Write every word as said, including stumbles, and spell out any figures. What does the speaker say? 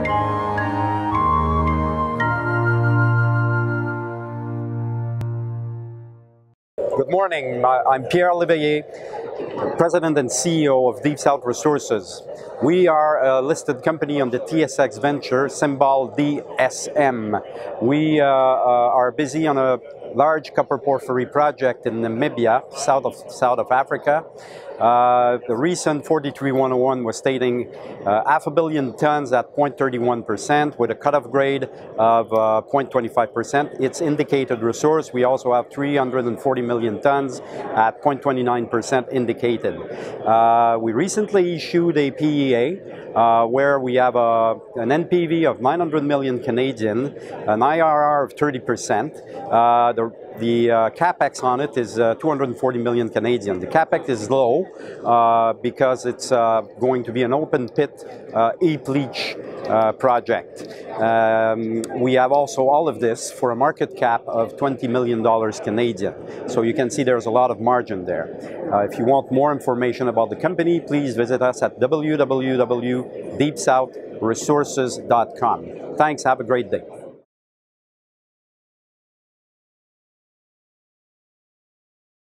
Good morning, I'm Pierre Léveillé, President and C E O of Deep South Resources. We are a listed company on the T S X Venture, symbol D S M. We uh, uh, are busy on a large copper porphyry project in Namibia, south of, south of Africa. Uh, the recent forty-three one oh one was stating uh, half a billion tons at zero point three one percent with a cutoff grade of uh, zero point two five percent. It's indicated resource. We also have three hundred forty million tons at zero point two nine percent indicated. Uh, we recently issued a P E A uh, where we have a, an N P V of nine hundred million Canadian, an I R R of thirty percent. Uh, the The uh, capex on it is uh, two hundred forty million Canadian. The capex is low uh, because it's uh, going to be an open pit uh, heap leach uh, project. Um, we have also all of this for a market cap of twenty million dollars Canadian. So you can see there's a lot of margin there. Uh, if you want more information about the company, please visit us at w w w dot deep south resources dot com. Thanks, have a great day.